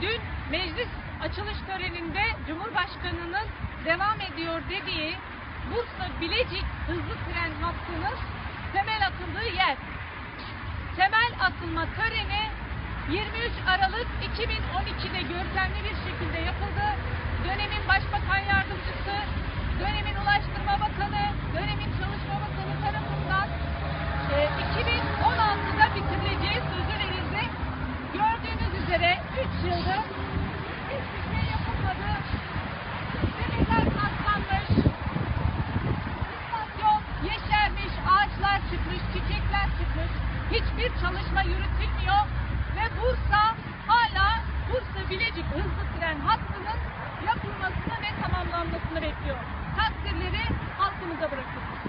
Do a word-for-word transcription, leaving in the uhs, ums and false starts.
dün meclis açılış töreninde Cumhurbaşkanı'nın devam ediyor dediği Bursa-Bilecik hızlı tren hattının temel atıldığı yer. Temel atılma töreni yirmi üç Aralık iki bin on iki'de görkemli bir şekilde yapıldı. Dönemin Başbakan Yardımcısı, dönemin Ulaştırma Bakanı, dönemin Çalışma Bakanı tarafından e, iki bin on altı'da bitirileceği sözü verildi. Gördüğünüz üzere üç yıldır hiçbir şey yapılmadı. Demirler katlanmış, istasyon yeşermiş, ağaçlar çıkmış, çiçekler çıkmış. Hiçbir çalışma yürütülmüyor ve Bursa hala Bursa-Bilecik hızlı tren hattının yapılmasını ve tamamlanmasını bekliyor. Takdirleri halkımıza bırakıyoruz.